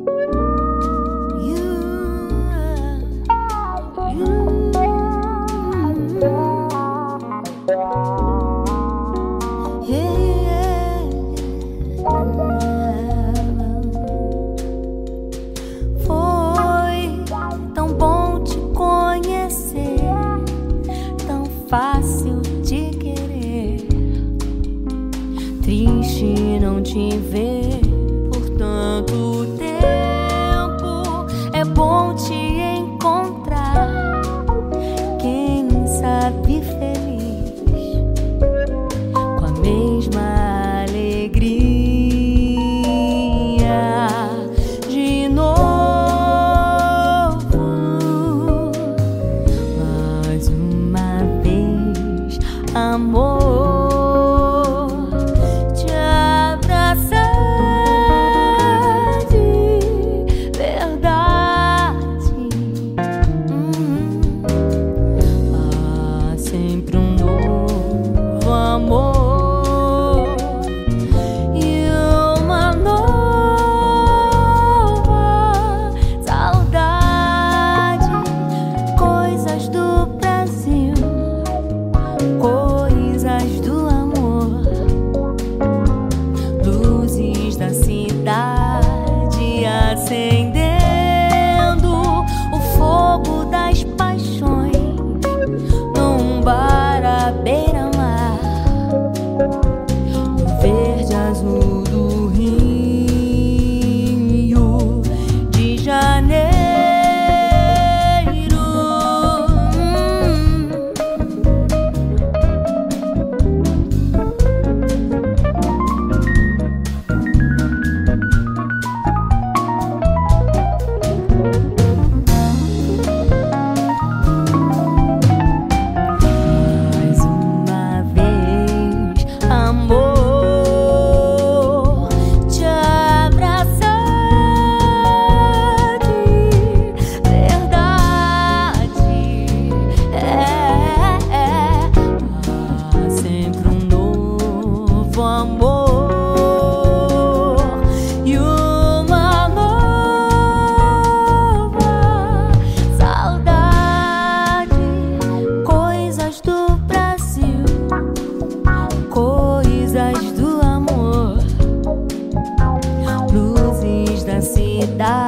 Foi tão bom te conhecer, fácil de querer. Triste não te ver por tanto tempo. É bom te encontrar, quem sabe feliz, com a mesma alegria de novo. Mais uma vez, amor, te abraçar de verdade. Há sempre um novo amor e uma nova saudade. Coisas do Brasil, coisas do amor, luzes da cidade acendendo o fogo das paixões num bar à beira-mar, no verde azul do Rio de Janeiro. Mais uma vez, amor, te abraçar de verdade. Há sempre um novo amor e uma nova saudade. Coisas do Brasil, coisas do amor, luzes da cidade